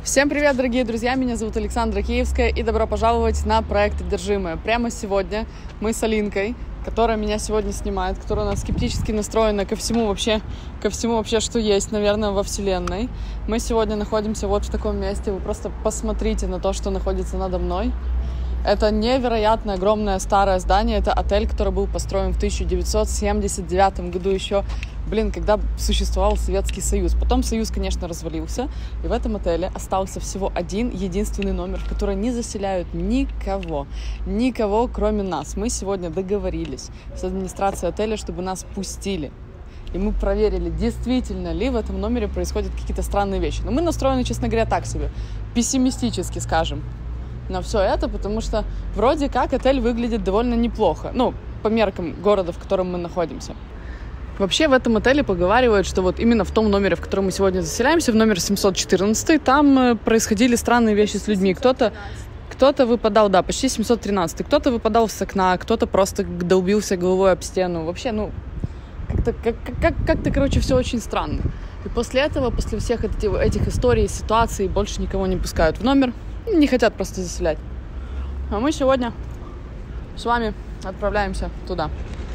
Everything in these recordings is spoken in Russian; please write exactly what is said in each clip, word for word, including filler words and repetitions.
Всем привет, дорогие друзья! Меня зовут Александра Киевская, и добро пожаловать на проект «Одержимые». Прямо сегодня мы с Алинкой, которая меня сегодня снимает, которая у нас скептически настроена ко всему вообще, ко всему вообще, что есть, наверное, во Вселенной. Мы сегодня находимся вот в таком месте. Вы просто посмотрите на то, что находится надо мной. Это невероятно огромное старое здание. Это отель, который был построен в тысяча девятьсот семьдесят девятом году еще. Блин, когда существовал Советский Союз. Потом Союз, конечно, развалился. И в этом отеле остался всего один единственный номер, в который не заселяют никого. Никого, кроме нас. Мы сегодня договорились с администрацией отеля, чтобы нас пустили. И мы проверили, действительно ли в этом номере происходят какие-то странные вещи. Но мы настроены, честно говоря, так себе. Пессимистически, скажем, на все это, потому что вроде как отель выглядит довольно неплохо. Ну, по меркам города, в котором мы находимся. Вообще в этом отеле поговаривают, что вот именно в том номере, в котором мы сегодня заселяемся, в номер семьсот четырнадцать, там происходили странные вещи с людьми. Кто-то, кто-то выпадал, да, почти семьсот тринадцать, кто-то выпадал с окна, кто-то просто долбился головой об стену. Вообще, ну, как-то, как, как, как-то, короче, все очень странно. И после этого, после всех этих, этих историй, ситуаций, больше никого не пускают в номер, не хотят просто заселять. А мы сегодня с вами отправляемся туда.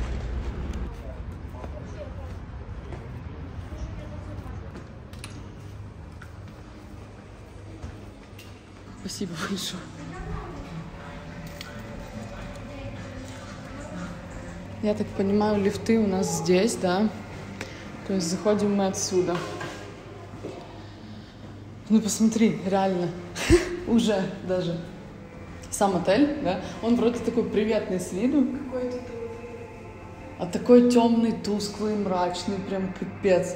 Спасибо большое. Я так понимаю, лифты у нас здесь, да? То есть заходим мы отсюда. Ну, посмотри, реально. Уже даже. Сам отель, да? Он вроде такой приветный с виду. Какой-то а такой темный, тусклый, мрачный, прям капец.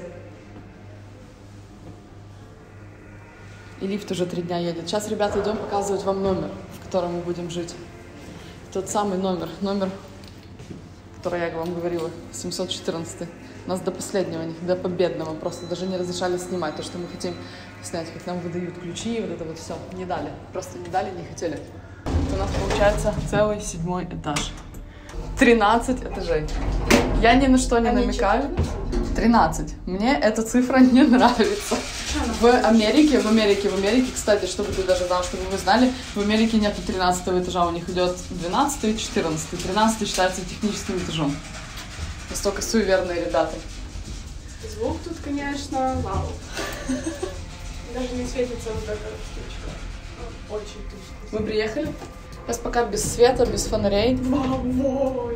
И лифт уже три дня едет. Сейчас, ребята, идем показывать вам номер, в котором мы будем жить. Тот самый номер, номер, который я вам говорила, семьсот четырнадцать. Нас до последнего, до победного просто даже не разрешали снимать то, что мы хотим снять, как нам выдают ключи, вот это вот все. Не дали, просто не дали, не хотели. У нас получается целый седьмой этаж. тринадцать этажей. Я ни на что не намекаю. тринадцать. Мне эта цифра не нравится. В Америке, в Америке, в Америке, кстати, чтобы ты даже знал, чтобы вы знали, в Америке нету тринадцатого этажа, у них идет двенадцатый и четырнадцатый. тринадцатый считается техническим этажом. Настолько суеверные ребята. Звук тут, конечно, вау. Даже не светится вот эта штучка. Очень тускло. Мы приехали. Сейчас пока без света, без фонарей. Вау,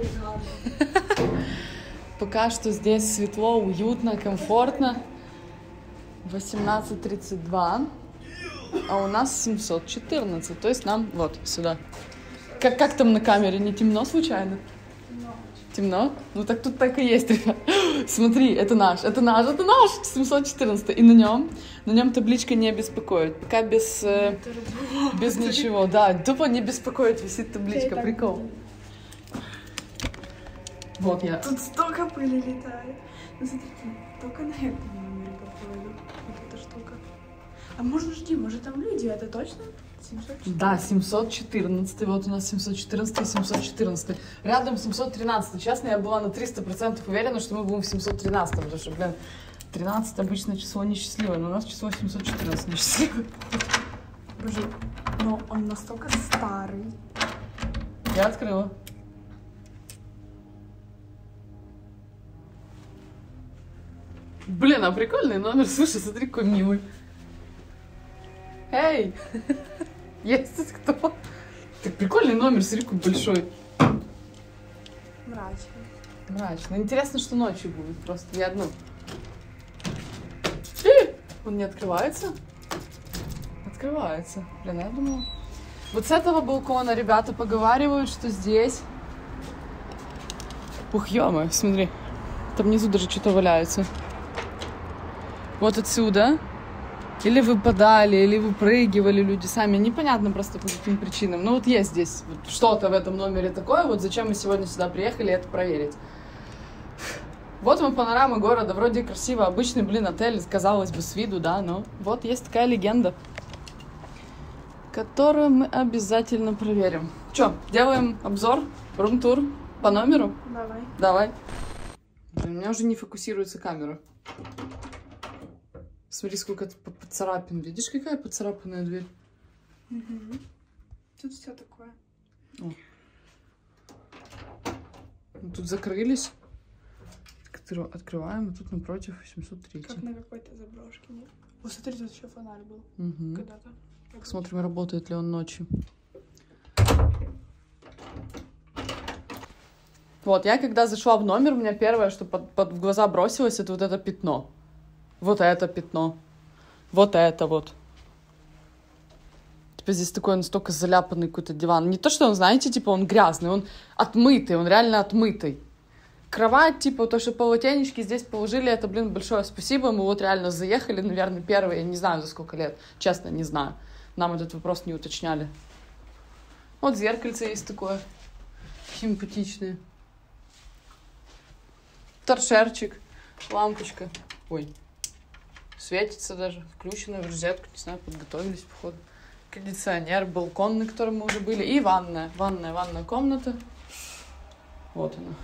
Пока что здесь светло, уютно, комфортно. восемнадцать тридцать два, а у нас семьсот четырнадцать, то есть нам вот сюда. Как, как там на камере, не темно случайно? Темно. Темно? Ну так тут так и есть, ребят. Смотри, это наш, это наш, это наш, семьсот четырнадцать. И на нем, на нем табличка «Не беспокоит». Пока без, э, без ничего, да, тупо «Не беспокоит» висит табличка, прикол. Вот я. Тут столько пыли летает. Ну смотрите, только на этом номере походу. Вот эта штука. А может, жди, может там люди, это точно? семьсот четырнадцать? Да, семьсот четырнадцать. Вот у нас семьсот четырнадцать и семьсот четырнадцать. Рядом семьсот тринадцать. Честно, я была на триста процентов уверена, что мы будем в семьсот тринадцать. Потому что, блин, тринадцать обычно число несчастливое, но у нас число семьсот четырнадцать несчастливое. Боже, но он настолько старый. Я открыла. Блин, а прикольный номер. Слушай, смотри, какой милый. Эй! Есть тут кто? Так прикольный номер, смотри, какой большой. Мрачный. Мрачно. Интересно, что ночью будет. Просто я одну. Эй! Он не открывается? Открывается. Блин, я думала. Вот с этого балкона ребята поговаривают, что здесь... Ух, ё-моё, смотри. Там внизу даже что-то валяется. Вот отсюда. Или выпадали, или выпрыгивали люди сами. Непонятно просто по каким причинам. Но вот есть здесь вот что-то в этом номере такое. Вот зачем мы сегодня сюда приехали это проверить. Вот вам панорама города. Вроде красиво. Обычный, блин, отель, казалось бы, с виду, да. Но вот есть такая легенда, которую мы обязательно проверим. Че, делаем обзор, рум-тур по номеру? Давай. Давай. Блин, у меня уже не фокусируется камера. Смотри, сколько поцарапин. Видишь, какая поцарапанная дверь? Угу. Тут все такое. О. Тут закрылись. Открываем, и тут напротив семьсот три. Как на какой-то заброшке, нет? Вот смотри, тут еще фонарь был. Угу. Когда-то. Посмотрим, работает ли он ночью. Вот, я когда зашла в номер, у меня первое, что под, под в глаза бросилось, это вот это пятно. Вот это пятно. Вот это вот. Типа здесь такой настолько заляпанный какой-то диван. Не то, что он, знаете, типа он грязный, он отмытый, он реально отмытый. Кровать, типа, то, что полотенечки здесь положили, это, блин, большое спасибо. Мы вот реально заехали, наверное, первые, я не знаю, за сколько лет. Честно, не знаю. Нам этот вопрос не уточняли. Вот зеркальце есть такое. Симпатичное. Торшерчик. Лампочка. Ой. Светится даже. Включено в розетку. Не знаю, подготовились, походу. Кондиционер, балкон, на котором мы уже были. И ванная. Ванная, ванная комната. Вот она.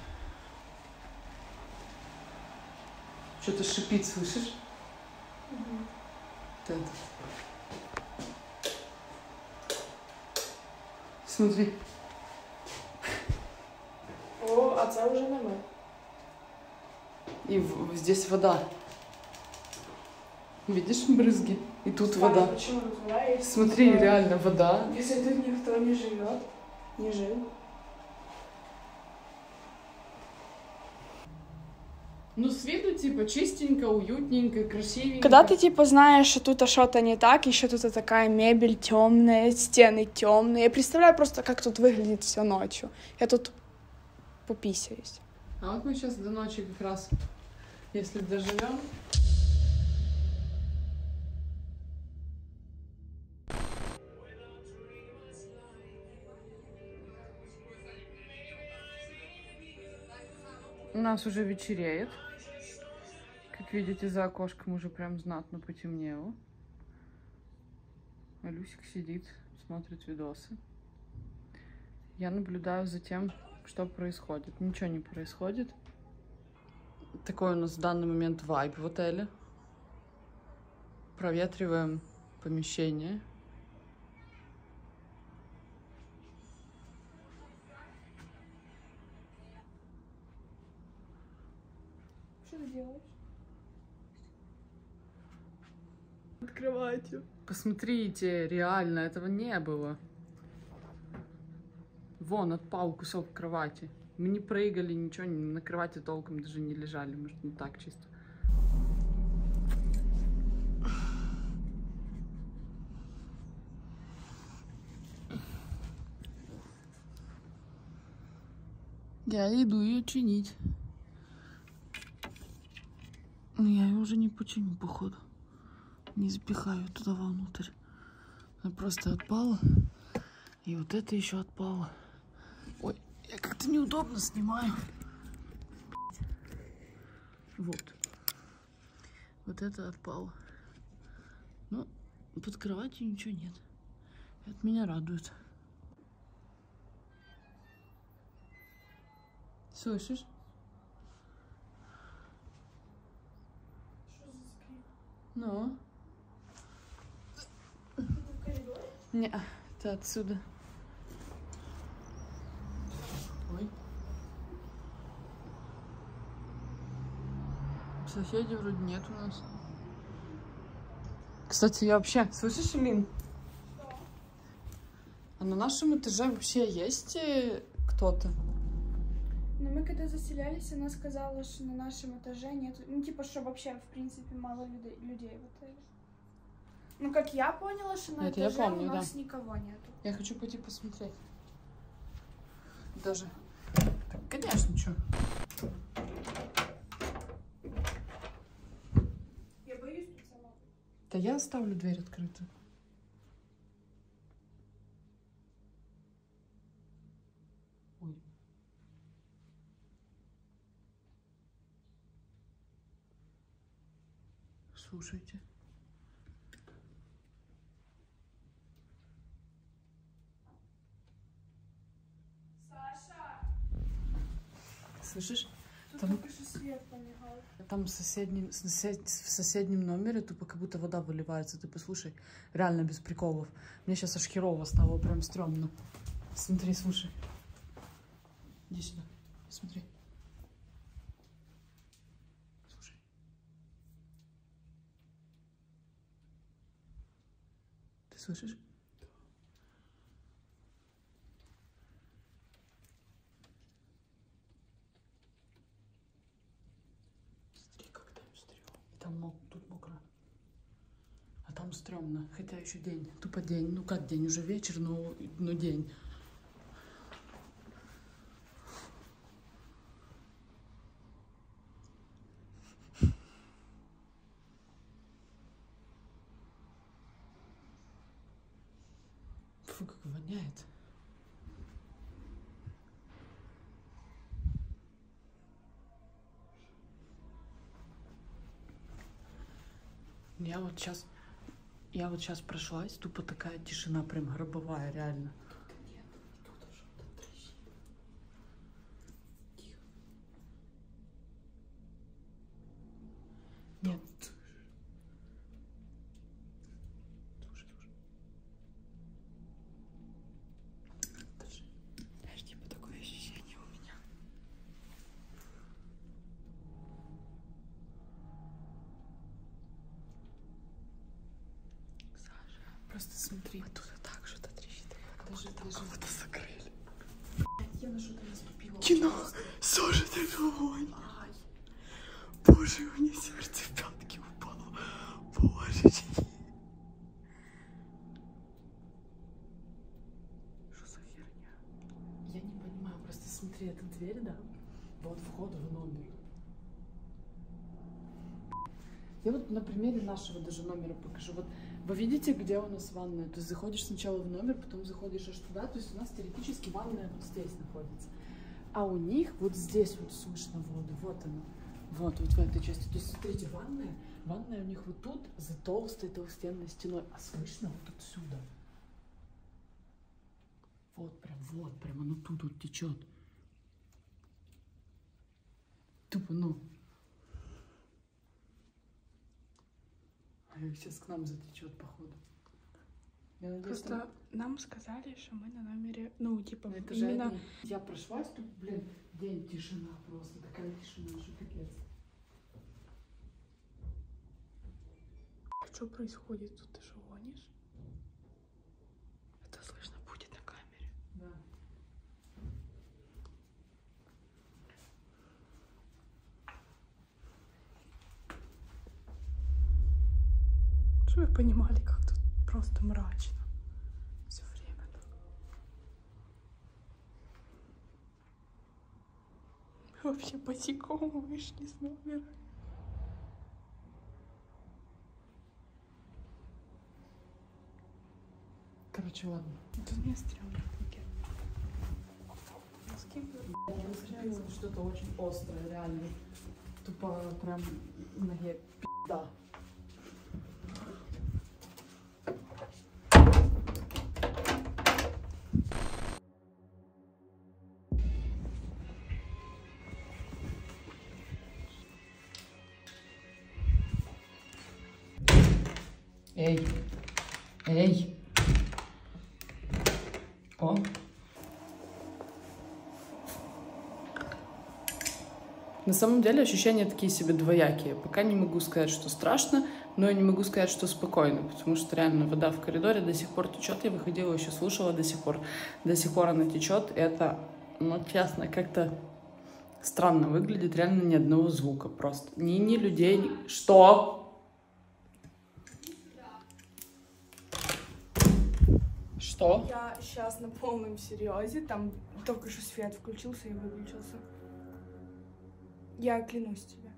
Что-то шипит, слышишь? Угу. Вот это. Смотри. О, а це вже не ми. И в, здесь вода. Видишь брызги? И тут Странно, вода. почему называется? Смотри, реально вода. Если тут никто не живет, не жил. Ну, с виду, типа, чистенько, уютненько, красивенько. Когда ты, типа, знаешь, что тут что-то не так, еще тут такая мебель темная, стены темные. Я представляю просто, как тут выглядит все ночью. Я тут пописаюсь. А вот мы сейчас до ночи как раз, если доживем. У нас уже вечереет. Как видите, за окошком уже прям знатно потемнело. А Люсик сидит, смотрит видосы. Я наблюдаю за тем, что происходит. Ничего не происходит. Такой у нас в данный момент вайб в отеле. Проветриваем помещение. Что ты делаешь? Открывайте. Посмотрите, реально, этого не было. Вон, отпал кусок кровати. Мы не прыгали, ничего, на кровати толком даже не лежали. Может, ну так чисто. Я иду ее чинить. Но я ее уже не починю, походу. Не запихаю туда вовнутрь. Она просто отпала. И вот это еще отпало. Ой, я как-то неудобно снимаю. Вот. Вот это отпало. Но под кроватью ничего нет. Это меня радует. Слышишь? Что за скрип? Ну. Это в коридоре? Не, это отсюда. Ой. Соседей вроде нет у нас. Кстати, я вообще... Слышишь, Лин? Да. А на нашем этаже вообще есть кто-то? Но мы когда заселялись, она сказала, что на нашем этаже нет... Ну, типа, что вообще, в принципе, мало людей, людей в отеле. Ну, как я поняла, что на Это я этаже помню, у нас да. никого нету. Я хочу пойти посмотреть. Даже... Так, конечно, что? Я боюсь тут сама. Да я оставлю дверь открытую. Ой. Слушайте. Саша! Слышишь? Тут Там... только что свет помигал. Там в соседнем, в соседнем номере тупо как будто вода выливается. Ты послушай, реально без приколов. Мне сейчас аж херово стало, прям стрёмно. Смотри, слушай. Иди сюда, смотри. Слушай. Ты слышишь? Там мок, тут мокро. А там стрёмно. Хотя еще день. Тупо день. Ну как день? Уже вечер, но, но день. Фу, как воняет. Я вот сейчас, я вот сейчас прошлась, тупо такая тишина, прям гробовая, реально. Тут нет, тут уже вот трещит. Тихо. Нет. Слушай, слушай. Подожди. Знаешь, типа такое ощущение у меня. Просто смотри, оттуда так что-то трещит. Даже, даже вот закрыли. Я на что-то наступила. Кино! Саша, ты живой! Ай! Боже, у меня сердце в пятки упало. Божечки! Что за херня? Я не понимаю, просто смотри, эта дверь, да? Вот вход в номер. Я вот на примере нашего даже номера покажу. Вот вы видите, где у нас ванная? То есть заходишь сначала в номер, потом заходишь аж туда. То есть у нас теоретически ванная вот здесь находится. А у них вот здесь вот слышно воду. Вот она. Вот, вот в этой части. То есть смотрите, ванная. Ванная у них вот тут за толстой толстенной стеной. А слышно вот отсюда. Вот прям, вот прям оно тут вот течет. Тупо, ну. Сейчас к нам затечет, походу. Я надеюсь, Просто там... нам сказали, что мы на номере, ну, типа, на именно... Один. Я прошлась, тут, блин, день тишина просто. Такая тишина, что капец. Что происходит тут? Ты что, гонишь? Это слышно будет на камере. Да. Чтобы вы понимали, как тут просто мрачно. Все время так. Мы вообще босиком вышли с номера. Короче, ладно. Тут мне стрёмно. Я наступила что-то очень острое, реально. Тупо прям в ноге пизда. Эй, эй, о. На самом деле ощущения такие себе двоякие. Пока не могу сказать, что страшно, но и не могу сказать, что спокойно, потому что реально вода в коридоре до сих пор течет. Я выходила, еще слушала, до сих пор, до сих пор она течет. Это, ну, честно, как-то странно выглядит. Реально ни одного звука просто. Ни, ни людей, ни... Что? Что? Я сейчас на полном серьезе, там только что свет включился и выключился. Я клянусь тебе.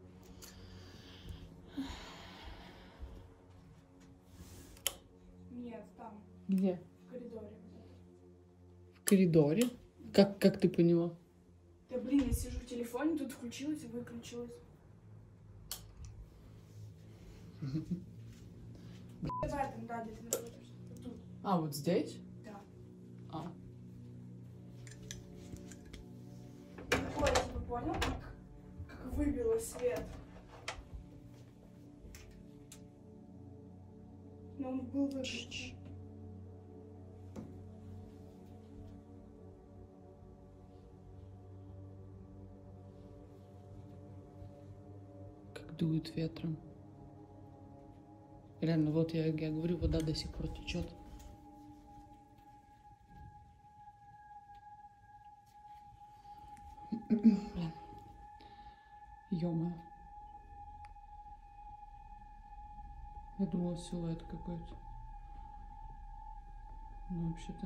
Нет, там. Где? В коридоре. В коридоре? Как, как ты поняла? Да блин, я сижу в телефоне, тут включилось и выключилось. Давай там, да, где ты находишься. Тут. А, вот здесь? Да. А. Такое, типа, понял, как, как выбило свет. Но он был выключен. Как дует ветром. Реально, вот я, я говорю, вода до сих пор течет. Блин. Ё-моё. Я думала, силуэт какой-то. Ну, вообще-то.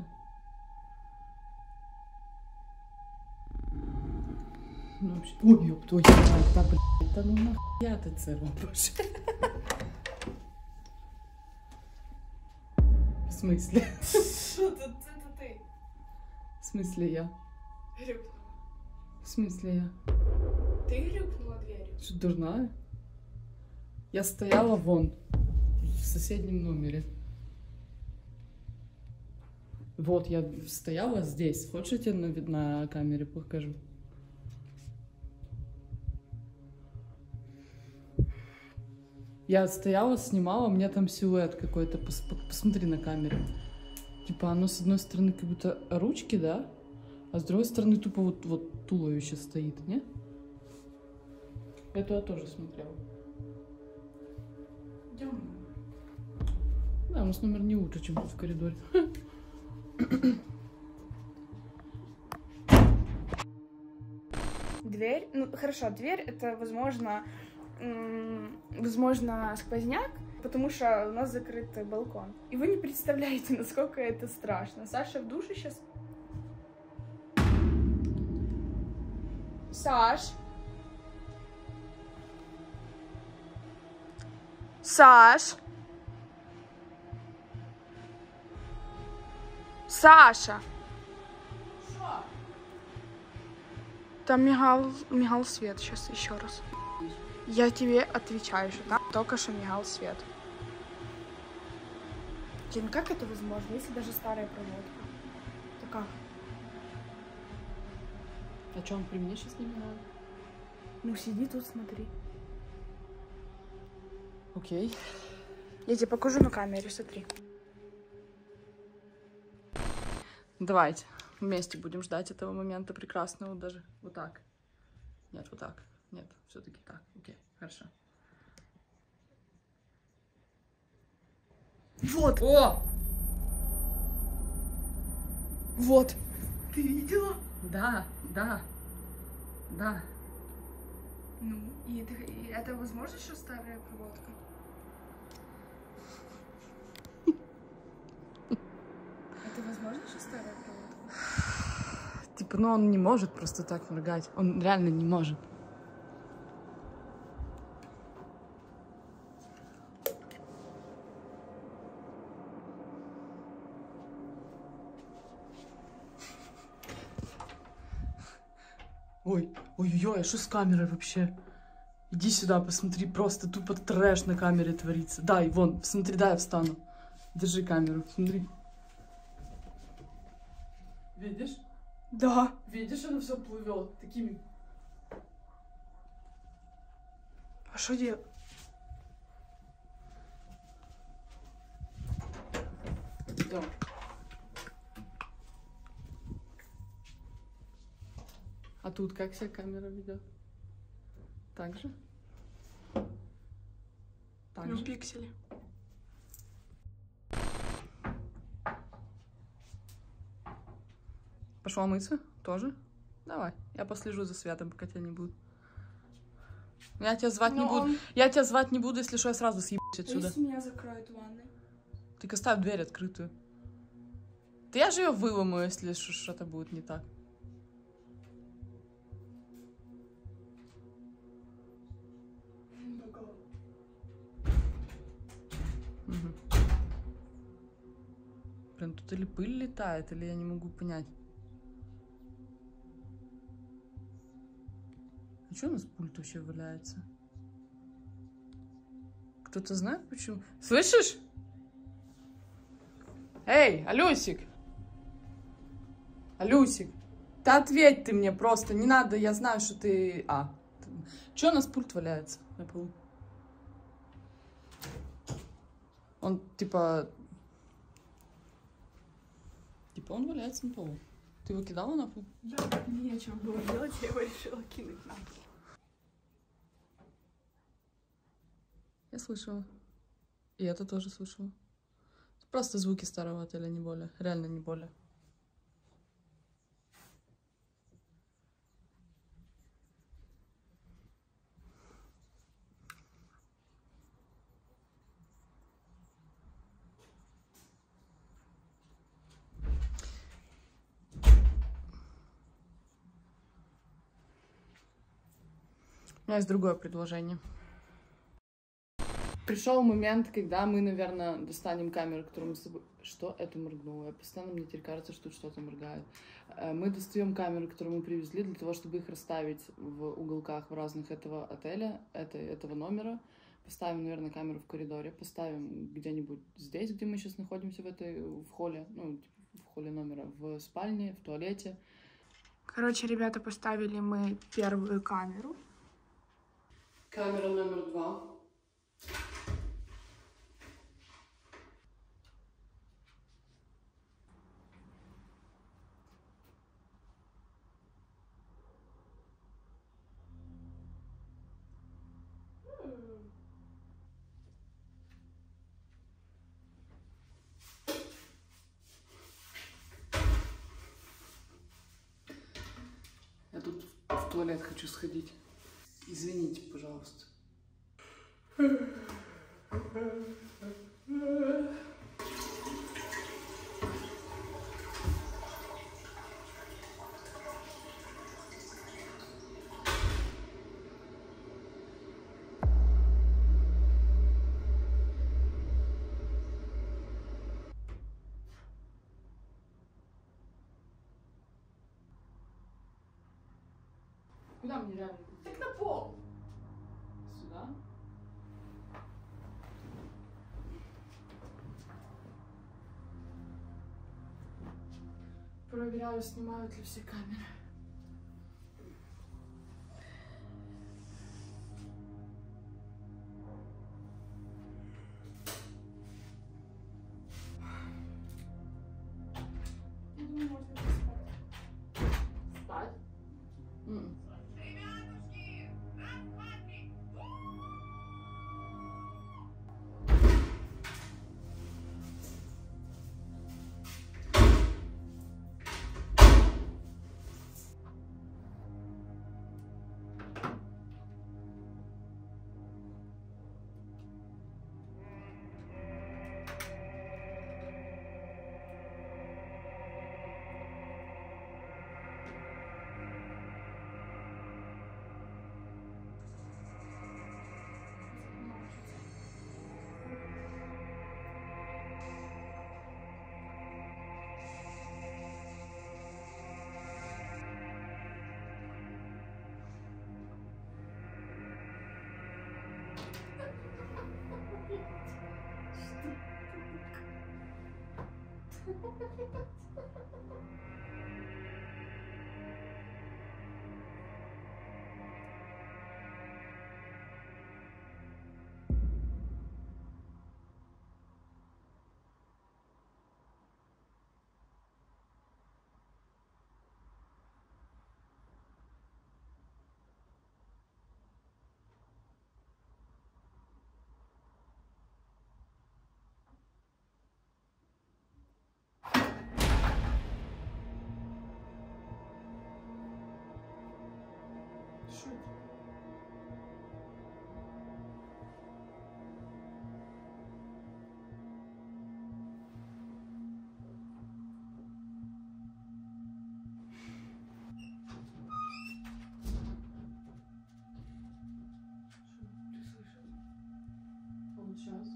Ну, вообще... Ой, ёб твою мать, да, блядь, да ну нахуя ты це робиш? В смысле? Что это ты? В смысле я? Грюкнула. В смысле я? Ты грюкнула дверью? Что, дурная? Я стояла вон, в соседнем номере. Вот, я стояла здесь. Хочешь, я тебе на, на камере покажу? Я стояла, снимала, у меня там силуэт какой-то. Пос посмотри на камере. Типа оно с одной стороны как будто ручки, да? А с другой стороны тупо вот, вот туловище стоит, не? Я туда тоже смотрела. Идем. Да, у нас номер не лучше, чем тут в коридоре. Дверь, ну хорошо, дверь это возможно, возможно сквозняк, потому что у нас закрытый балкон. И вы не представляете, насколько это страшно. Саша в душе сейчас. Саш. Саш. Саша. Что? Там мигал, мигал свет сейчас еще раз. Я тебе отвечаю, что там только что мигал свет. Блин, как это возможно, если даже старая проводка? То как? А что, он при мне сейчас не мигает? Ну сиди тут, смотри. Окей. Я тебе покажу на камере, смотри. Давайте вместе будем ждать этого момента прекрасного даже. Вот так. Нет, вот так. Нет, все-таки так. Окей, хорошо. Вот! О! Вот! Ты видела? Да, да, да. Ну, и это, и это возможно, что старая проводка? Это возможно, что старая проводка? Типа, ну он не может просто так моргать. Он реально не может. Ой, ой-ой-ой, а что с камерой вообще? Иди сюда, посмотри, просто тупо трэш на камере творится. Дай, вон, смотри, дай я встану. Держи камеру, смотри. Видишь? Да. Видишь, оно все плывет такими. А что делать? Идем. А тут как себя камера ведет? Так же? Так Ну, же? пиксели. Пошла мыться? Тоже? Давай. Я послежу за Святом, пока тебя не будет. Я тебя звать Но не буду. он- Я тебя звать не буду, если что, я сразу съебусь А отсюда. если меня закроют в ванной? Ты оставь дверь открытую. Да я же ее выломаю, если ш- что-то будет не так. Угу. Блин, тут или пыль летает, или я не могу понять. А что у нас пульт вообще валяется? Кто-то знает почему? Слышишь? Эй, Алюсик! Алюсик! Да ответь ты мне просто, не надо, я знаю, что ты... А, Че у нас пульт валяется на полу? Он типа... Типа он валяется на полу. Ты его кидала на пол? Да, нечем было делать, я его решила кинуть на пол. Я слышала. И это тоже слышала. Просто звуки старого отеля, не более. Реально не более. У меня есть другое предложение. Пришел момент, когда мы, наверное, достанем камеру, которую мы с тобой... Что это моргнуло? Я постоянно, мне теперь кажется, что тут что-то моргает. Мы достаем камеру, которую мы привезли, для того, чтобы их расставить в уголках в разных этого отеля, это, этого номера. Поставим, наверное, камеру в коридоре, поставим где-нибудь здесь, где мы сейчас находимся, в этой, в холле, ну, в холле номера, в спальне, в туалете. Короче, ребята, поставили мы первую камеру. Камера номер два. Я тут в туалет хочу сходить. Извините, пожалуйста. Куда мне реально? Так на пол. Сюда. Проверяю, снимают ли все камеры. Я думаю, можно поспать. Спать? М-м. Шут. Ты слышал? Вот сейчас.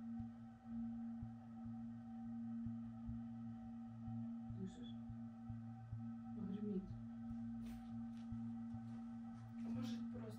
Слышишь? Гремит. Может, просто.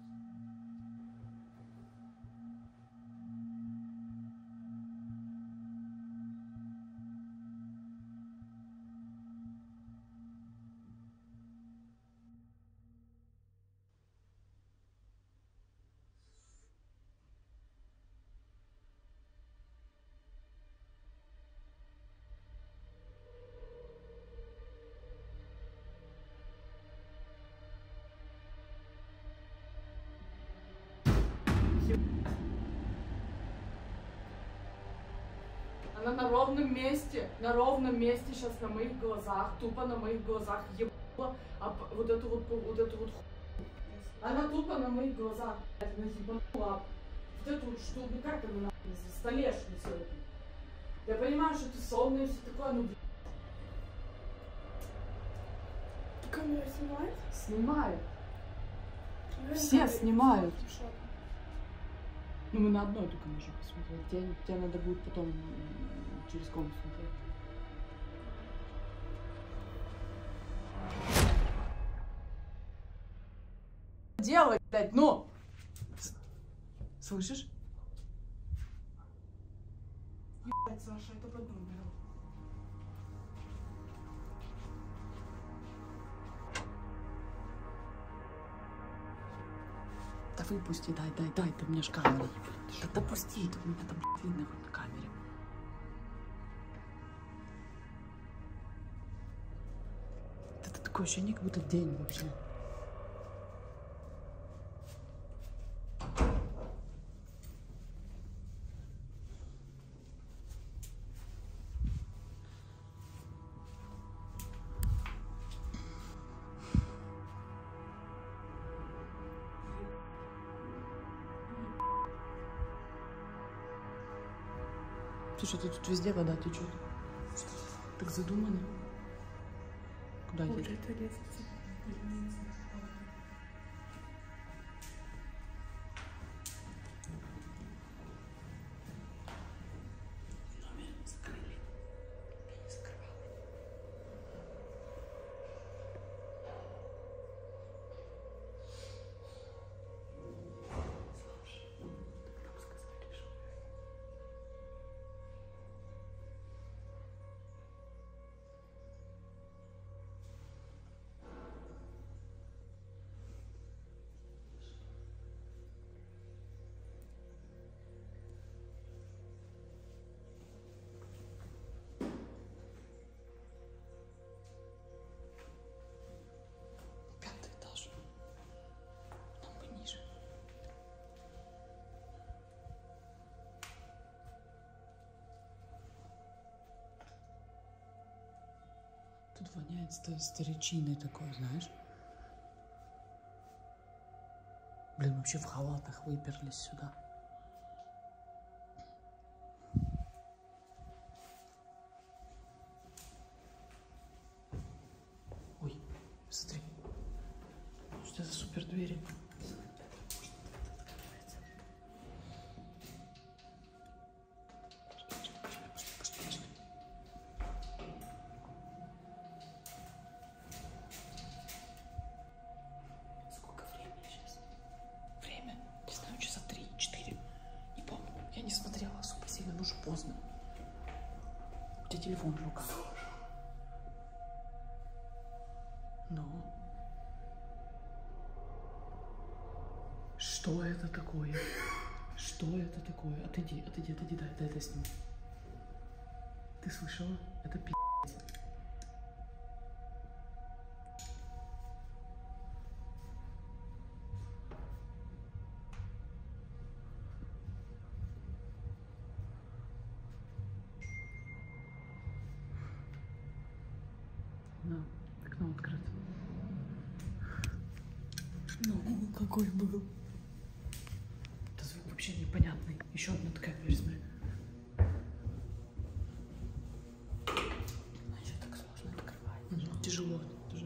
Она на ровном месте, на ровном месте сейчас на моих глазах, тупо на моих глазах ебала а вот эту вот, вот эту вот хуйню. Она тупо на моих глазах, она ебанула вот эту вот штуку, как она нахуй, столешницу эту. Я понимаю, что ты сонная и все такое, ну блин. Камера снимает? Снимает. Наверное, Все камера снимают. фотошопа. Ну мы на одной только можем посмотреть. Тебе, тебе надо будет потом через комнату смотреть. Делай, блядь, ну! Слышишь? Ебать, Саша, это под номером. Да выпусти, дай, дай, дай, ты мне ж камеру. Да допусти, это мне там видно хоть на камере. Это такое ощущение, как будто день вообще. Слушай, тут, тут везде вода течет. Что так задумано? Куда Вот едешь? это лестница. Номер закрыли. Я не закрывала. Нам сказали, что... Пятый этаж. Нам бы ниже. Тут воняет ста- старичиной такой, знаешь? Блин, вообще в халатах выперлись сюда. Ой, смотри. Что это за супер двери? Сколько времени сейчас? Время? Не знаю, часа три-четыре. Не помню. Я не смотрела особо сильно, но уже поздно. У тебя телефон в руках. Ну? Что это такое? Что это такое? Отойди, отойди, отойди, дай, дай, дай сниму. Ты слышала? Это пи***ц. Да, окно открыто. Ну, какой был. Это звук вообще непонятный. Еще одна такая дверь, смотри. А еще так сложно открывать. Угу. Тяжело, тяжело.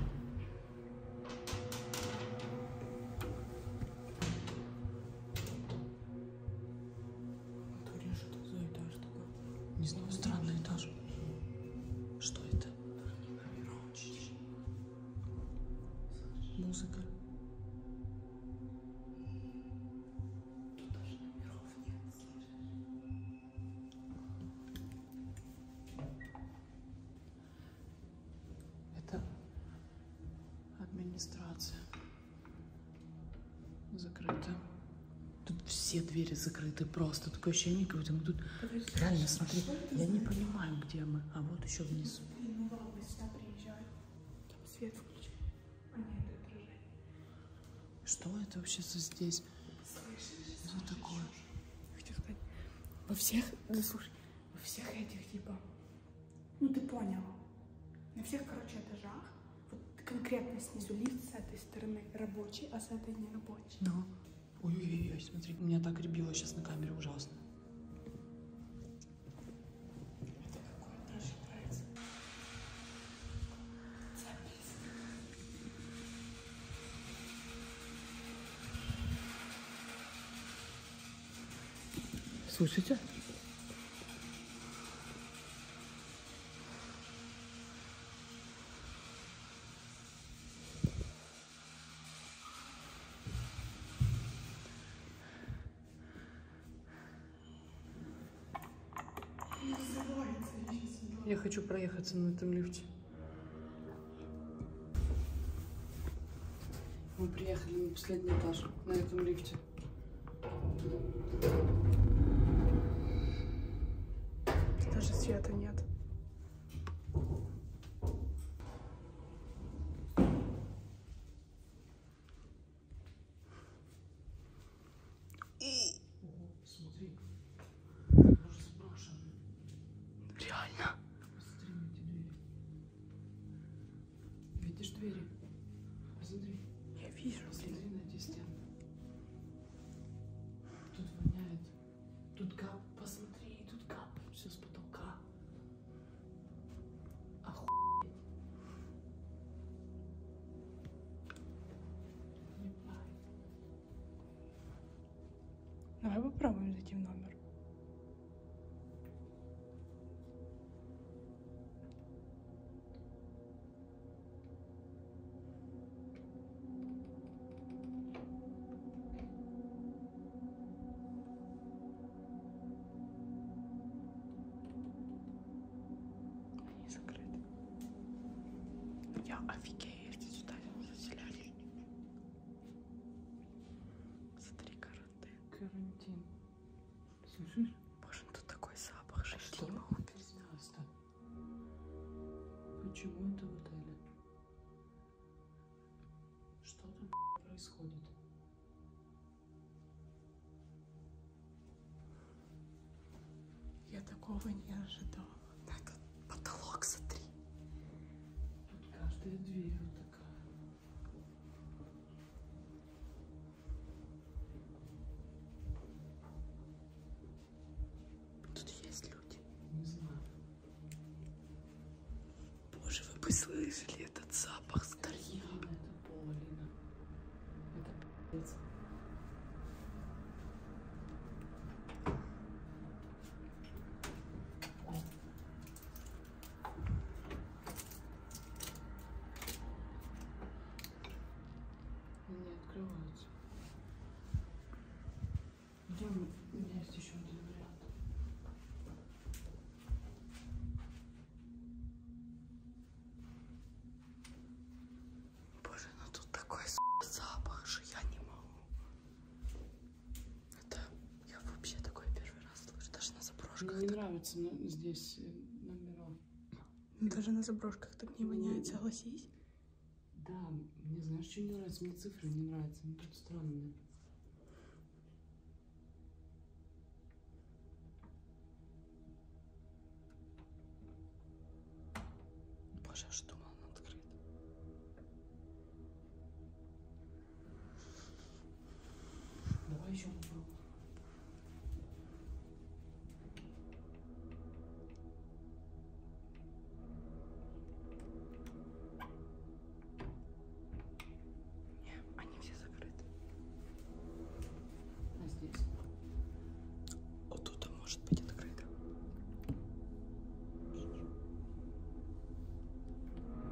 Что это за этаж такой? Не знаю, странный этаж. Что это? Музыка. Тут даже номеров нет, слышишь? Это администрация. Закрыто. Тут все двери закрыты просто. Такое ощущение, как будто мы тут... Подожди, реально, смотри, я не понимаю, где мы. А вот еще внизу. Ну, ладно, сюда приезжаю. Там свет включен. А нет, это отражение. Что это вообще за здесь? Слышишь? Что такое? Хочу сказать, во всех, да слушай, во всех этих, типа, ну ты понял, на всех, короче, этажах, вот конкретно снизу лифт с этой стороны рабочий, а с этой не рабочий. Ну. Ой-ой-ой, смотри, меня так ребило сейчас на камере, ужасно. Это какой даже нравится. Запись. Слушайте. Я хочу проехаться на этом лифте. Мы приехали на последний этаж на этом лифте. Даже света нет. Смотри, уже заброшен. Реально. Посмотри на эти двери. Видишь двери? Посмотри. Я вижу. Посмотри на эти стены. Тут воняет. Тут кап. Посмотри, тут капает все с потолка. Охуеть. Не пай. Давай попробуем зайти в номер. Они закрыты. Я офигею, если сюда заселялись. Смотри, карантин. Карантин. Слышишь? Боже, тут такой запах, что Что? я не могу. Пиздец-то. Почему это в отеле? Что тут происходит? Я такого не ожидала. На этот потолок, смотри. Тут каждая дверь вот такая. Тут есть люди. Не знаю. Боже, вы бы слышали этот запах старья. Лина, это пол, Лина. Это пиздец. Не открываются. Идем, у меня есть еще один вариант. Боже, ну тут такой запах, что я не могу. Это я вообще такой первый раз слышу. Даже на заброшках. Мне не так... нравится но здесь э, номера. Даже на заброшках так не воняет, согласись. Да, мне знаешь, что не нравится? Мне цифры не нравятся, они тут странные. Боже, аж думал, он открыт. Давай еще попробуем. Не, они все закрыты. А здесь? Вот тут может быть открыто.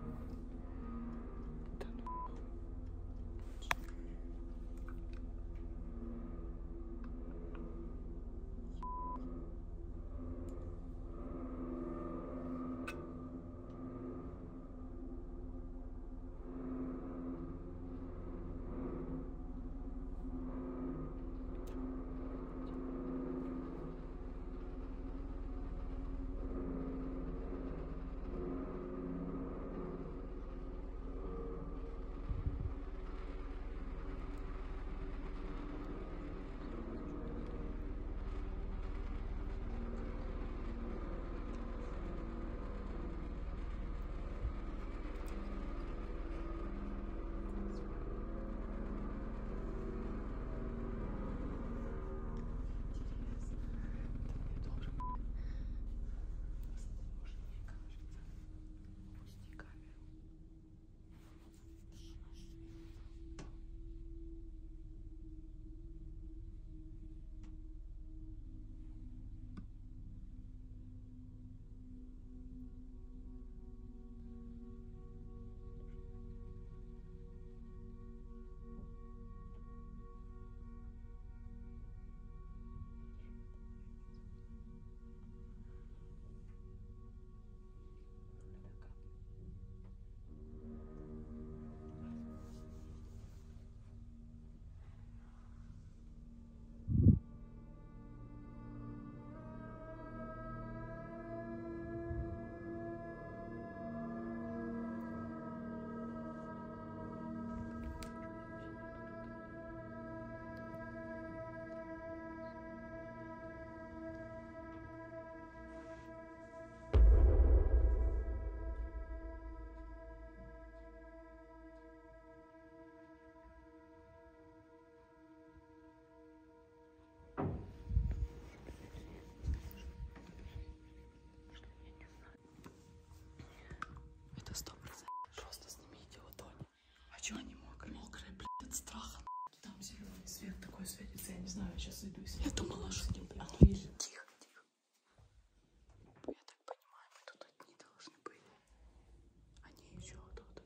плохое светится, я не знаю, сейчас иду. Я думала, что не прям. Тихо, тихо. Я так понимаю, мы тут одни должны быть. Они еще тут.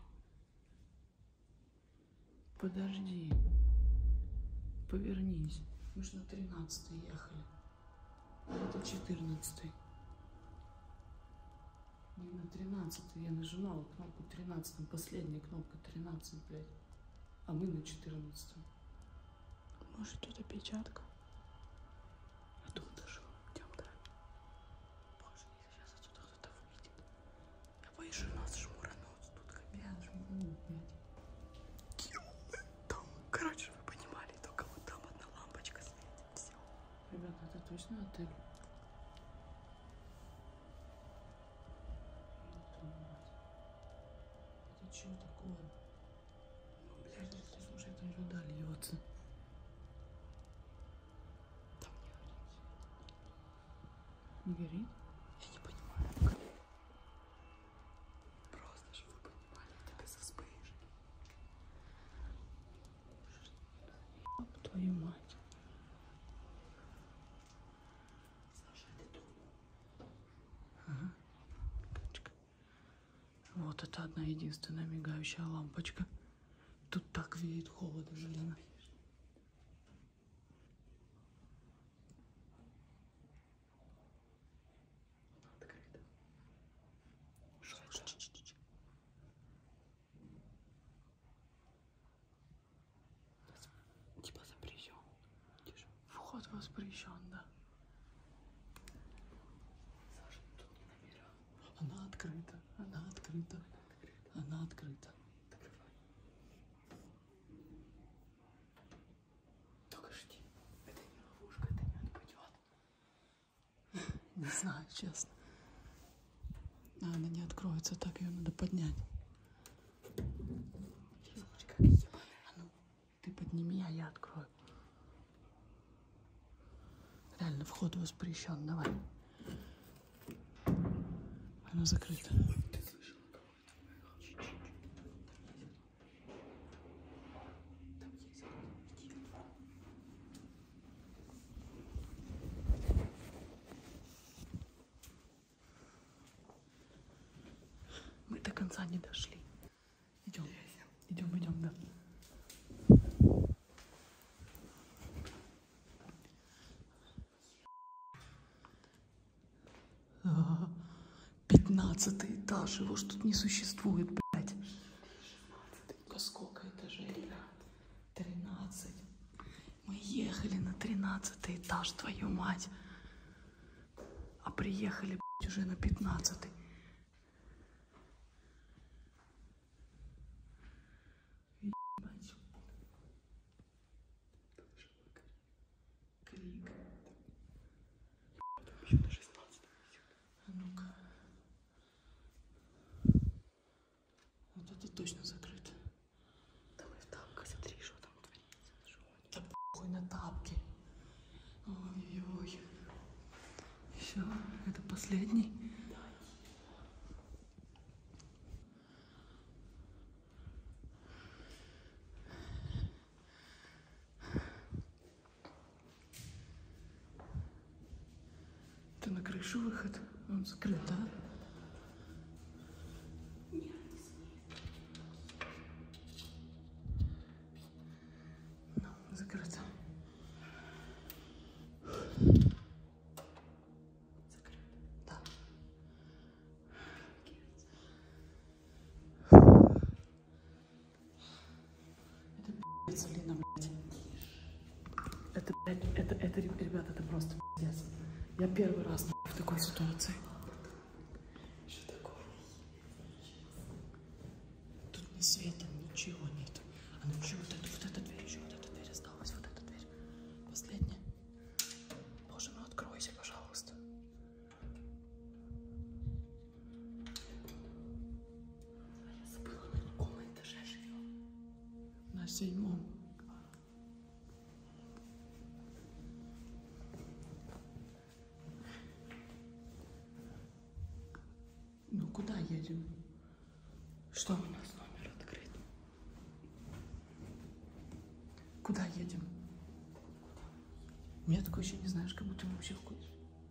Подожди. Повернись. Мы же на тринадцатый ехали. А это четырнадцатый. Не на тринадцатый. Я нажимала кнопку тринадцать. Там последняя кнопка тринадцать, блядь. А мы на четырнадцатом. Может, тут опечатка? Я думаю, даже идем, да? Боже, сейчас отсюда кто-то выйдет. Я боюсь, что нас шмуранут тут капец. Шмуранут, блядь. Там, короче, вы понимали, только вот там одна лампочка светит. Все. Ребята, это точно отель? Это что такое? Ну, блядь, это... Слушай, там вода льется. Там Не горит? я не понимаю. Просто, чтобы вы понимали, это без вспышек. Твою мать. Саша, ты тут? Ага. Вот это одна единственная мигающая лампочка. Тут так веет холодно, Желена. Открыто. Что это? Ч-ч-ч-ч. Типа запрещен. Тише. Вход воспрещен, да. Саша, тут не номера. Она открыта, она открыта, она открыта. Открывай. Только жди. Это не ловушка, это не отпадет. Не знаю, честно. А она не откроется, так ее надо поднять. Девочка, ебаная. А ну, ты подними, а я открою. Реально, вход воспрещен, давай. Она закрыта. Ты слышала кого-то? Чуть-чуть. Там есть кто-то. Иди. Мы до конца не дошли. Идем, идем, идем, да. А, пятнадцатый этаж, его ж тут не существует, блядь. Ну-ка, сколько этажей, ребят? Тринадцать. Мы ехали на тринадцатый этаж, твою мать. А приехали, блядь, уже на пятнадцатый. Ебать. Крик. Еще на шестнадцать. А ну-ка. Вот это точно закрыто. Давай в тапках, смотри, что там творится. Да похуй на тапки. Ой-ой. Все, это последний. Это на крышу выход. Он закрыт, да? Ну, закрыто. Закрыто. Да. Это пиздец, Лина, блядь. Это, блядь, это, это, ребята, это просто пиздец. Я первый раз нахуй, в такой ситуации. Что такое? Тут ни света, ничего нет. А ну еще вот эту, вот эта дверь, еще вот эта дверь осталась, вот эта дверь. Последняя. Боже мой, откройся, пожалуйста. А я забыла, на каком этаже живем. На седьмом. Ну куда едем? Что? У нас номер открыт. Куда едем? такое ощущение, не знаешь, как будто мы вообще в какой-то...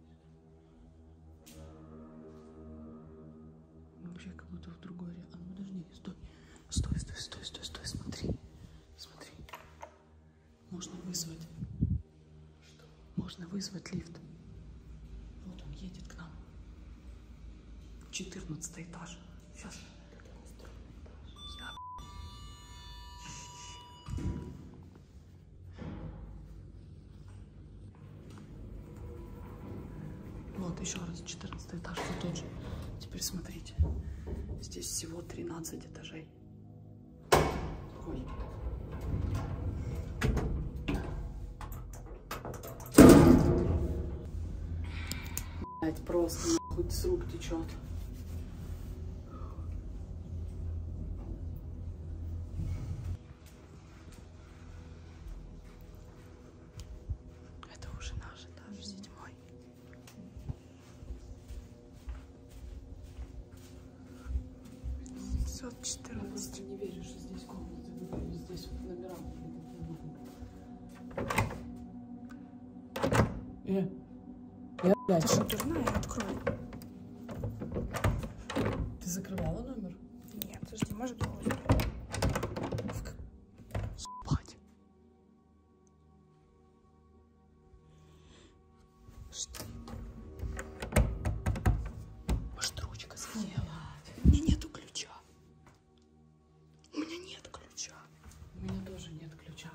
Мы вообще как будто в другой... А ну подожди, стой. Стой, стой, стой, стой, стой, смотри. Смотри. Можно вызвать. Что? Можно вызвать лифт. Вот он едет к нам. четырнадцатый этаж. Сейчас. Я... Вот еще раз, четырнадцатый этаж, все тот же. Теперь смотрите. Здесь всего тринадцать этажей. Ой. Блять, просто нахуй с рук течет. Это уже наш этаж, седьмой. пятьсот четырнадцать. Я не верю, что здесь комнаты были, здесь вот номера. Э, я, блядь. Ты что, дурная? Открой. Ты закрывала номер? Нет, подожди, может быть. Ебать. Что? Может, ручка съела? У меня нету ключа. У меня нет ключа. У меня тоже нет ключа.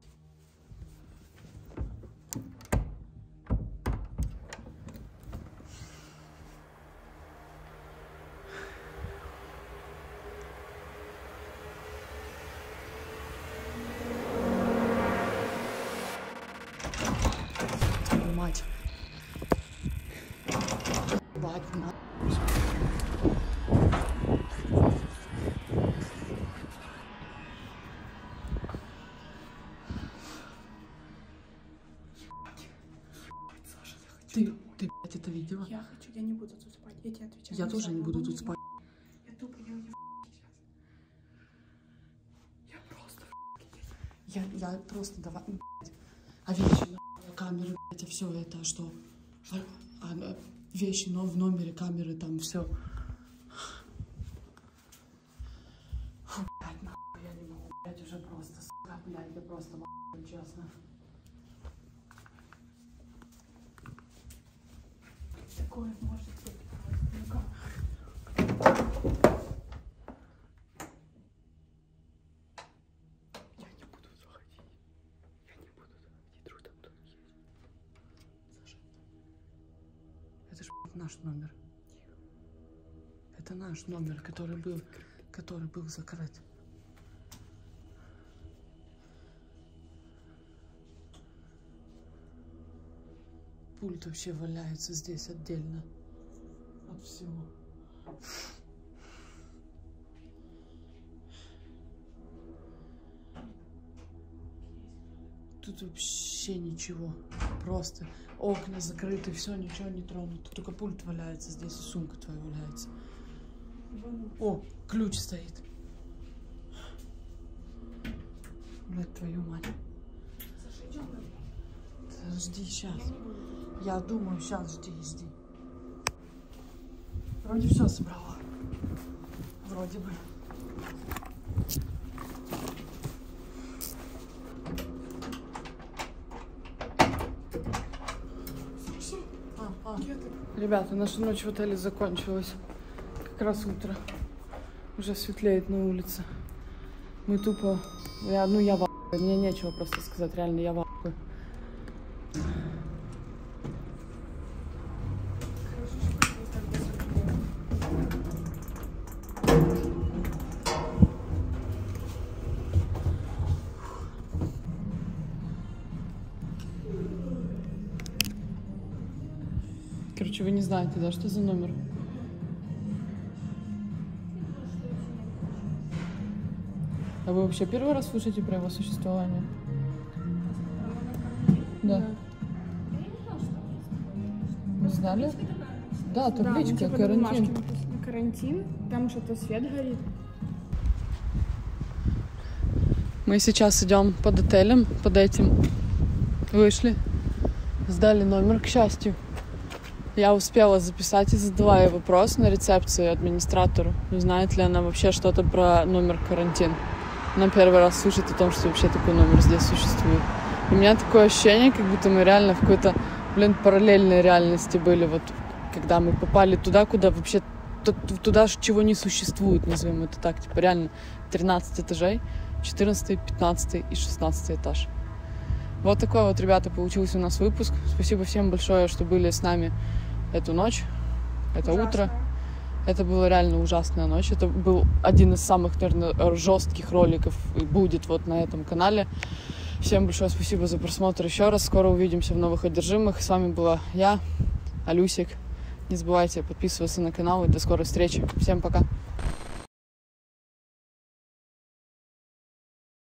Мать. Бать, на. Ты, ты, блядь, это видела? Я хочу, я не буду тут спать, я тебе отвечаю. Я тоже не буду тут спать. Я тупо, я не сейчас. Я просто Я, я просто давай, блядь. А вещи, нахуй, камеры, блядь, а все это что? А, а, вещи, но в номере, камеры, там все. Фу, блядь, нахуй, я не могу, блядь, уже просто, сука, блядь, я просто, нахуй, честно. такое может быть. Ну как? Я не буду заходить. Я не буду заходить. Вдруг там кто-то есть. Саша. Это ж наш номер. Это наш номер, который был, который был закрыт. Пульт вообще валяется здесь отдельно от всего. Тут вообще ничего. Просто окна закрыты, все, ничего не тронуто. Только пульт валяется здесь, и сумка твоя валяется. О, ключ стоит. Блядь, твою мать. Жди, сейчас. Я думаю, сейчас, жди, жди. Вроде все собрала. Вроде бы. А, а. Ребята, наша ночь в отеле закончилась. Как раз утро. Уже светлеет на улице. Мы тупо... Я, ну, я в ахуе. Мне нечего просто сказать. Реально, я в ахуе. Короче, вы не знаете, да, что за номер? А вы вообще первый раз слышите про его существование? Да. Вы знали? Да, табличка, да, карантин. Карантин, там что-то свет горит. Мы сейчас идем под отелем, под этим. Вышли. Сдали номер, к счастью. Я успела записать и задала ей вопрос на рецепции администратору. Не знает ли она вообще что-то про номер карантин. Она первый раз слышит о том, что вообще такой номер здесь существует. У меня такое ощущение, как будто мы реально в какой-то, блин, параллельной реальности были. Вот когда мы попали туда, куда вообще... Туда, чего не существует, назовем это так. Типа реально тринадцать этажей, четырнадцатый, пятнадцатый и шестнадцатый этаж. Вот такой вот, ребята, получился у нас выпуск. Спасибо всем большое, что были с нами эту ночь, это Ужасно. утро. Это была реально ужасная ночь. Это был один из самых, наверное, жестких роликов и будет вот на этом канале. Всем большое спасибо за просмотр еще раз. Скоро увидимся в новых одержимых. С вами была я, Алюсик. Не забывайте подписываться на канал и до скорой встречи. Всем пока.